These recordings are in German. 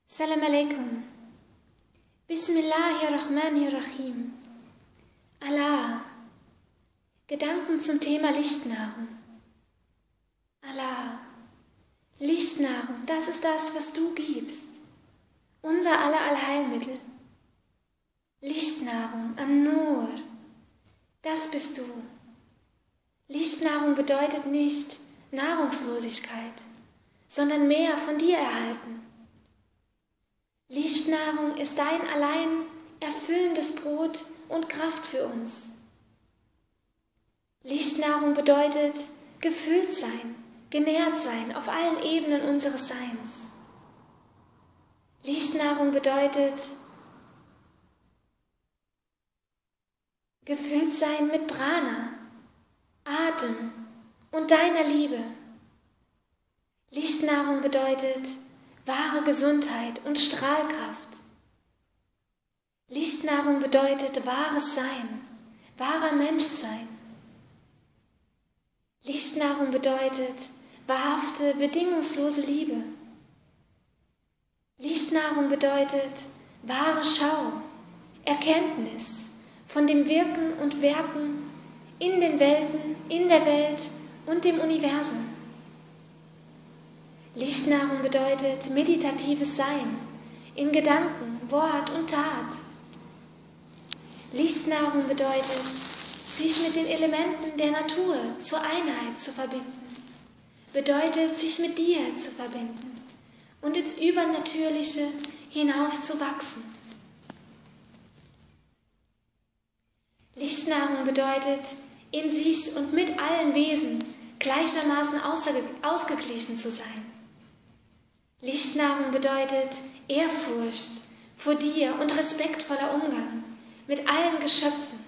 Salam alaikum. Bismillahirrahmanirrahim. Allah. Gedanken zum Thema Lichtnahrung. Allah. Lichtnahrung, das ist das, was du gibst. Unser aller Allheilmittel. Lichtnahrung, An-Nur. Das bist du. Lichtnahrung bedeutet nicht Nahrungslosigkeit, sondern mehr von dir erhalten. Lichtnahrung ist dein allein erfüllendes Brot und Kraft für uns. Lichtnahrung bedeutet gefüllt sein, genährt sein auf allen Ebenen unseres Seins. Lichtnahrung bedeutet gefüllt sein mit Prana, Atem und deiner Liebe. Lichtnahrung bedeutet wahre Gesundheit und Strahlkraft. Lichtnahrung bedeutet wahres Sein, wahrer Menschsein. Lichtnahrung bedeutet wahrhafte, bedingungslose Liebe. Lichtnahrung bedeutet wahre Schau, Erkenntnis von dem Wirken und Werken in den Welten, in der Welt und dem Universum. Lichtnahrung bedeutet meditatives Sein in Gedanken, Wort und Tat. Lichtnahrung bedeutet, sich mit den Elementen der Natur zur Einheit zu verbinden. Bedeutet, sich mit dir zu verbinden und ins Übernatürliche hinauf zu wachsen. Lichtnahrung bedeutet, in sich und mit allen Wesen gleichermaßen ausgeglichen zu sein. Lichtnahrung bedeutet Ehrfurcht vor dir und respektvoller Umgang mit allen Geschöpfen.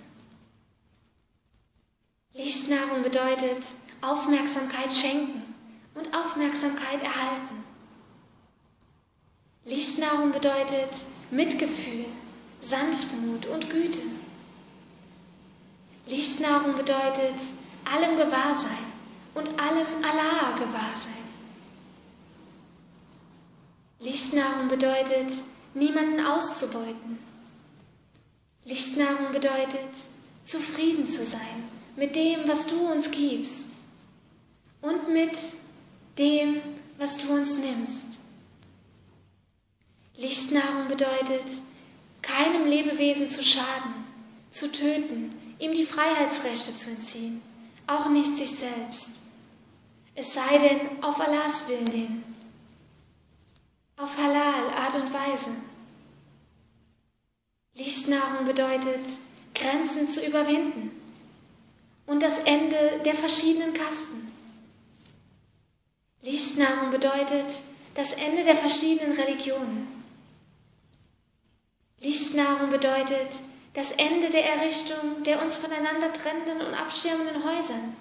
Lichtnahrung bedeutet Aufmerksamkeit schenken und Aufmerksamkeit erhalten. Lichtnahrung bedeutet Mitgefühl, Sanftmut und Güte. Lichtnahrung bedeutet allem Gewahrsein und allem Allah Gewahrsein. Lichtnahrung bedeutet, niemanden auszubeuten. Lichtnahrung bedeutet, zufrieden zu sein mit dem, was du uns gibst und mit dem, was du uns nimmst. Lichtnahrung bedeutet, keinem Lebewesen zu schaden, zu töten, ihm die Freiheitsrechte zu entziehen, auch nicht sich selbst. Es sei denn auf Allahs Willen hin. Auf Halal Art und Weise. Lichtnahrung bedeutet, Grenzen zu überwinden und das Ende der verschiedenen Kasten. Lichtnahrung bedeutet das Ende der verschiedenen Religionen. Lichtnahrung bedeutet das Ende der Errichtung der uns voneinander trennenden und abschirmenden Häusern.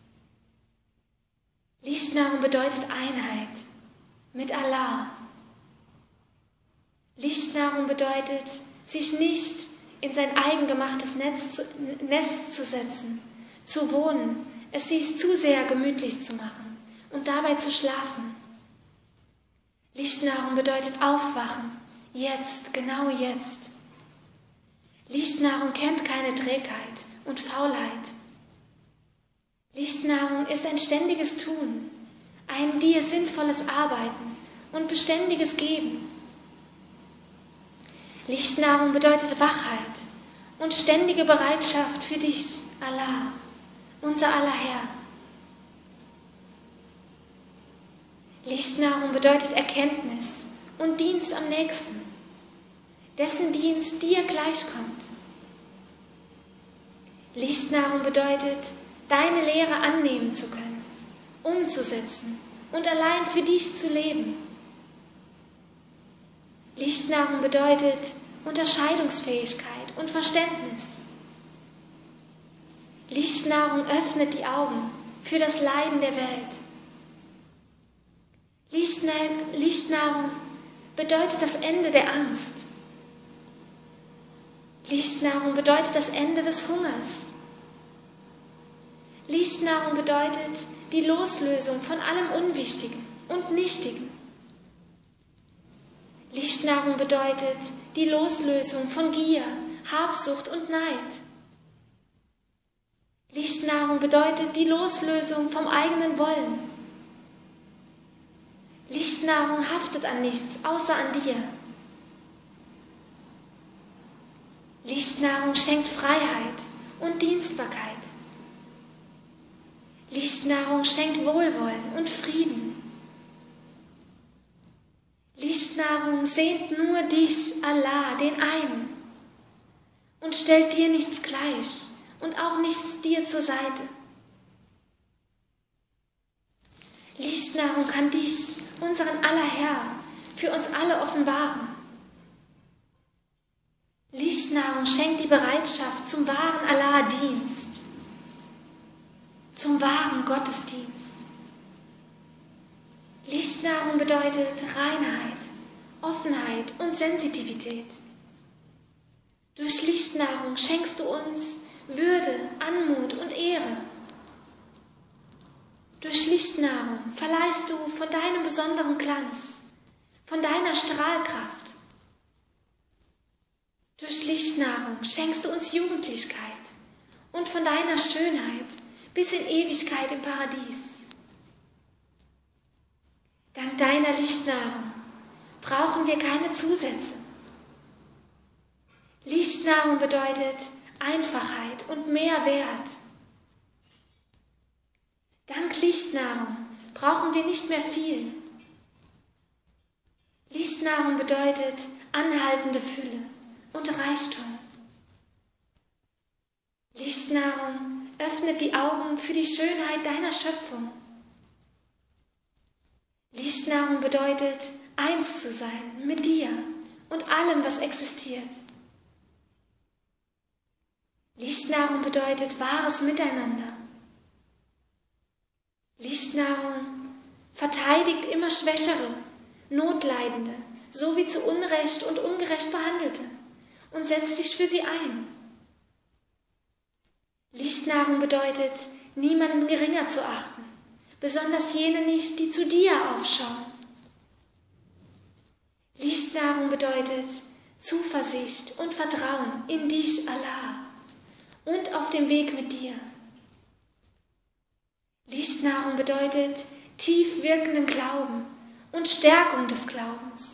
Lichtnahrung bedeutet Einheit mit Allah. Lichtnahrung bedeutet, sich nicht in sein eigengemachtes Nest zu setzen, zu wohnen, es sich zu sehr gemütlich zu machen und dabei zu schlafen. Lichtnahrung bedeutet aufwachen, jetzt, genau jetzt. Lichtnahrung kennt keine Trägheit und Faulheit. Lichtnahrung ist ein ständiges Tun, ein dir sinnvolles Arbeiten und beständiges Geben. Lichtnahrung bedeutet Wachheit und ständige Bereitschaft für dich, Allah, unser aller Herr. Lichtnahrung bedeutet Erkenntnis und Dienst am Nächsten, dessen Dienst dir gleichkommt. Lichtnahrung bedeutet, deine Lehre annehmen zu können, umzusetzen und allein für dich zu leben. Lichtnahrung bedeutet Unterscheidungsfähigkeit und Verständnis. Lichtnahrung öffnet die Augen für das Leiden der Welt. Lichtnahrung bedeutet das Ende der Angst. Lichtnahrung bedeutet das Ende des Hungers. Lichtnahrung bedeutet die Loslösung von allem Unwichtigen und Nichtigen. Lichtnahrung bedeutet die Loslösung von Gier, Habsucht und Neid. Lichtnahrung bedeutet die Loslösung vom eigenen Wollen. Lichtnahrung haftet an nichts außer an dir. Lichtnahrung schenkt Freiheit und Dienstbarkeit. Lichtnahrung schenkt Wohlwollen und Frieden. Lichtnahrung sehnt nur dich, Allah, den einen, und stellt dir nichts gleich und auch nichts dir zur Seite. Lichtnahrung kann dich, unseren aller Herr, für uns alle offenbaren. Lichtnahrung schenkt die Bereitschaft zum wahren Allah-Dienst, zum wahren Gottesdienst. Lichtnahrung bedeutet Reinheit, Offenheit und Sensitivität. Durch Lichtnahrung schenkst du uns Würde, Anmut und Ehre. Durch Lichtnahrung verleihst du von deinem besonderen Glanz, von deiner Strahlkraft. Durch Lichtnahrung schenkst du uns Jugendlichkeit und von deiner Schönheit bis in Ewigkeit im Paradies. Dank deiner Lichtnahrung brauchen wir keine Zusätze. Lichtnahrung bedeutet Einfachheit und mehr Wert. Dank Lichtnahrung brauchen wir nicht mehr viel. Lichtnahrung bedeutet anhaltende Fülle und Reichtum. Lichtnahrung öffnet die Augen für die Schönheit deiner Schöpfung. Lichtnahrung bedeutet, eins zu sein mit dir und allem, was existiert. Lichtnahrung bedeutet wahres Miteinander. Lichtnahrung verteidigt immer Schwächere, Notleidende, sowie zu Unrecht und ungerecht Behandelte und setzt sich für sie ein. Lichtnahrung bedeutet, niemanden geringer zu achten, besonders jene nicht, die zu dir aufschauen. Lichtnahrung bedeutet Zuversicht und Vertrauen in dich, Allah, und auf dem Weg mit dir. Lichtnahrung bedeutet tief wirkenden Glauben und Stärkung des Glaubens.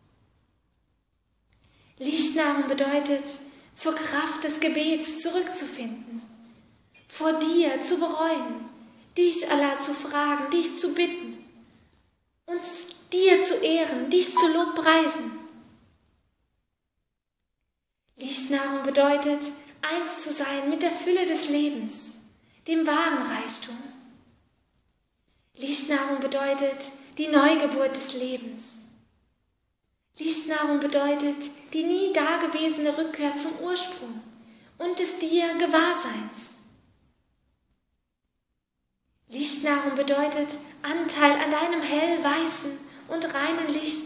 Lichtnahrung bedeutet, zur Kraft des Gebets zurückzufinden, vor dir zu bereuen, dich, Allah, zu fragen, dich zu bitten, uns dir zu ehren, dich zu lobpreisen. Lichtnahrung bedeutet, eins zu sein mit der Fülle des Lebens, dem wahren Reichtum. Lichtnahrung bedeutet die Neugeburt des Lebens. Lichtnahrung bedeutet die nie dagewesene Rückkehr zum Ursprung und des dir Gewahrseins. Lichtnahrung bedeutet Anteil an deinem hell weißen und reinen Licht.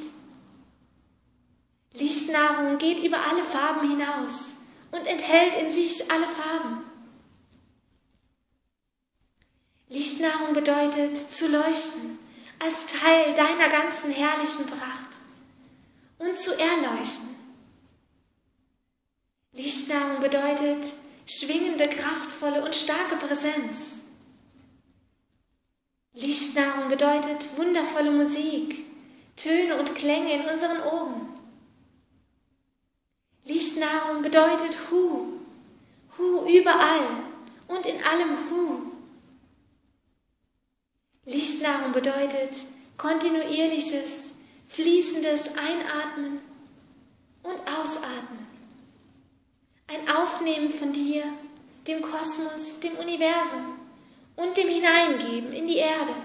Lichtnahrung geht über alle Farben hinaus und enthält in sich alle Farben. Lichtnahrung bedeutet zu leuchten als Teil deiner ganzen herrlichen Pracht und zu erleuchten. Lichtnahrung bedeutet schwingende, kraftvolle und starke Präsenz. Lichtnahrung bedeutet wundervolle Musik, Töne und Klänge in unseren Ohren. Lichtnahrung bedeutet Hu, Hu überall und in allem Hu. Lichtnahrung bedeutet kontinuierliches, fließendes Einatmen und Ausatmen. Ein Aufnehmen von dir, dem Kosmos, dem Universum und dem Hineingeben in die Erde.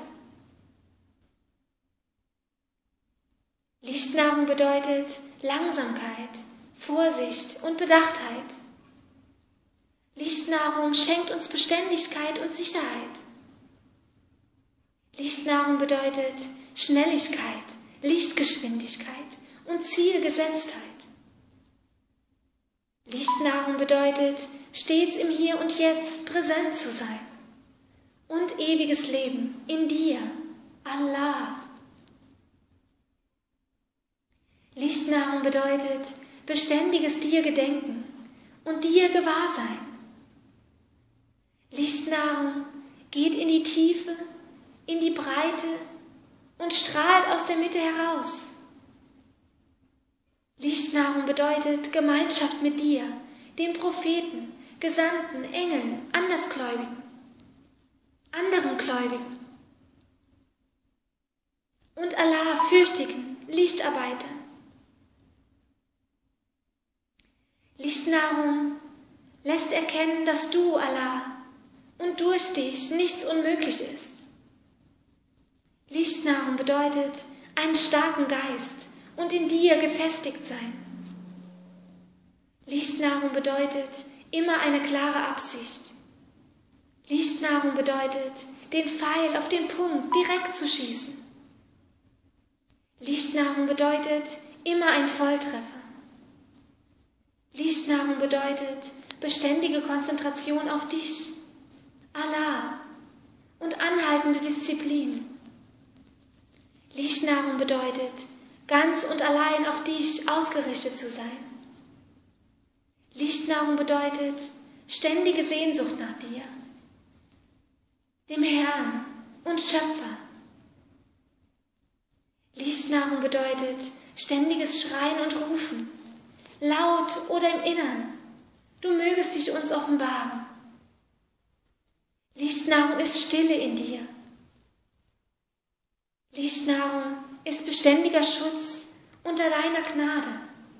Lichtnahrung bedeutet Langsamkeit, Vorsicht und Bedachtheit. Lichtnahrung schenkt uns Beständigkeit und Sicherheit. Lichtnahrung bedeutet Schnelligkeit, Lichtgeschwindigkeit und Zielgesetztheit. Lichtnahrung bedeutet, stets im Hier und Jetzt präsent zu sein und ewiges Leben in dir, Allah. Lichtnahrung bedeutet beständiges dir Gedenken und dir Gewahrsein. Lichtnahrung geht in die Tiefe, in die Breite und strahlt aus der Mitte heraus. Lichtnahrung bedeutet Gemeinschaft mit dir, den Propheten, Gesandten, Engeln, Andersgläubigen, anderen Gläubigen und Allah fürchtigen Lichtarbeitern. Lichtnahrung lässt erkennen, dass du, Allah, und durch dich nichts unmöglich ist. Lichtnahrung bedeutet einen starken Geist und in dir gefestigt sein. Lichtnahrung bedeutet immer eine klare Absicht. Lichtnahrung bedeutet, den Pfeil auf den Punkt direkt zu schießen. Lichtnahrung bedeutet immer ein Volltreffer. Lichtnahrung bedeutet beständige Konzentration auf dich, Allah, und anhaltende Disziplin. Lichtnahrung bedeutet, ganz und allein auf dich ausgerichtet zu sein. Lichtnahrung bedeutet ständige Sehnsucht nach dir, dem Herrn und Schöpfer. Lichtnahrung bedeutet ständiges Schreien und Rufen, laut oder im Innern. Du mögest dich uns offenbaren. Lichtnahrung ist Stille in dir. Lichtnahrung ist beständiger Schutz unter deiner Gnade.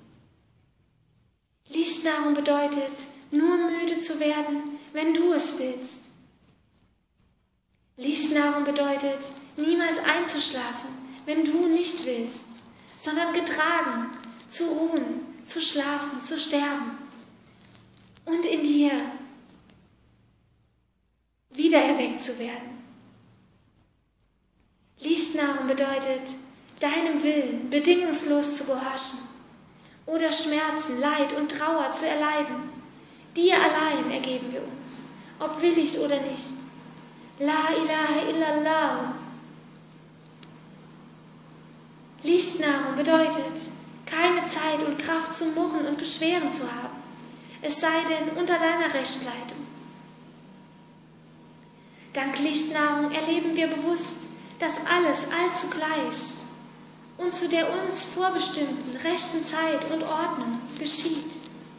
Lichtnahrung bedeutet, nur müde zu werden, wenn du es willst. Lichtnahrung bedeutet, niemals einzuschlafen, wenn du nicht willst, sondern getragen, zu ruhen, zu schlafen, zu sterben und in dir wiedererweckt zu werden. Lichtnahrung bedeutet, deinem Willen bedingungslos zu gehorchen oder Schmerzen, Leid und Trauer zu erleiden. Dir allein ergeben wir uns, ob willig oder nicht. La ilaha illallah. Lichtnahrung bedeutet, keine Zeit und Kraft zu murren und Beschweren zu haben, es sei denn unter deiner Rechtsleitung. Dank Lichtnahrung erleben wir bewusst, dass alles allzu gleich und zu der uns vorbestimmten rechten Zeit und Ordnung geschieht.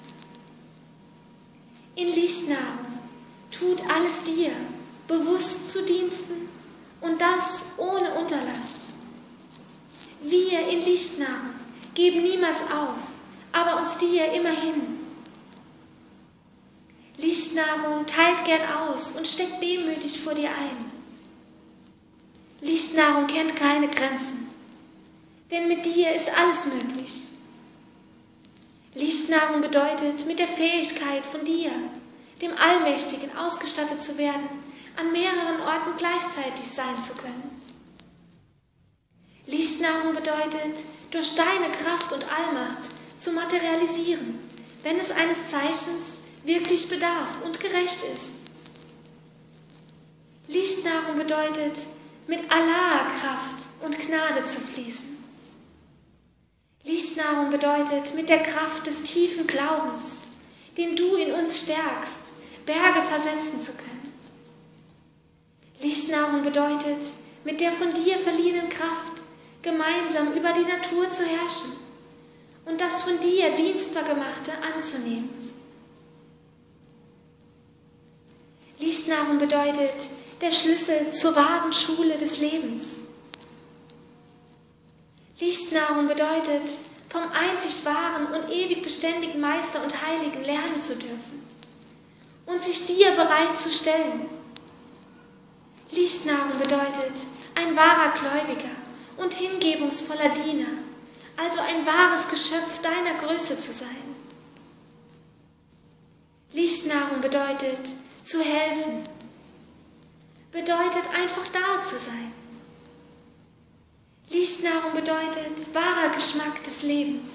In Lichtnahrung tut alles dir bewusst zu Diensten und das ohne Unterlass. Wir in Lichtnahrung geben niemals auf, aber uns dir immerhin. Lichtnahrung teilt gern aus und steckt demütig vor dir ein. Lichtnahrung kennt keine Grenzen, denn mit dir ist alles möglich. Lichtnahrung bedeutet, mit der Fähigkeit von dir, dem Allmächtigen, ausgestattet zu werden, an mehreren Orten gleichzeitig sein zu können. Lichtnahrung bedeutet, durch deine Kraft und Allmacht zu materialisieren, wenn es eines Zeichens wirklich bedarf und gerecht ist. Lichtnahrung bedeutet, mit Allah Kraft und Gnade zu fließen. Lichtnahrung bedeutet, mit der Kraft des tiefen Glaubens, den du in uns stärkst, Berge versetzen zu können. Lichtnahrung bedeutet, mit der von dir verliehenen Kraft gemeinsam über die Natur zu herrschen und das von dir dienstbar Gemachte anzunehmen. Lichtnahrung bedeutet, der Schlüssel zur wahren Schule des Lebens. Lichtnahrung bedeutet, vom einzig wahren und ewig beständigen Meister und Heiligen lernen zu dürfen und sich dir bereit zu stellen. Lichtnahrung bedeutet, ein wahrer Gläubiger und hingebungsvoller Diener, also ein wahres Geschöpf deiner Größe zu sein. Lichtnahrung bedeutet, zu helfen, bedeutet einfach da zu sein. Lichtnahrung bedeutet wahrer Geschmack des Lebens.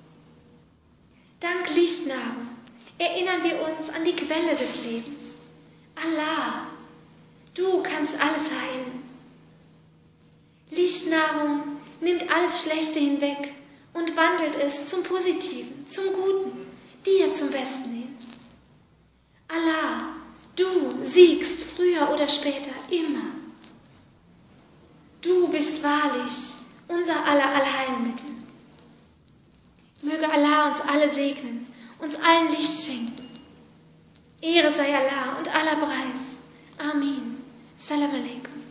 Dank Lichtnahrung erinnern wir uns an die Quelle des Lebens. Allah, du kannst alles heilen. Lichtnahrung nimmt alles Schlechte hinweg und wandelt es zum Positiven, zum Guten, dir zum Besten hin. Allah, du siegst früher oder später immer. Du bist wahrlich unser aller Allheilmittel. Möge Allah uns alle segnen, uns allen Licht schenken. Ehre sei Allah und aller Preis. Amin. Salam alaikum.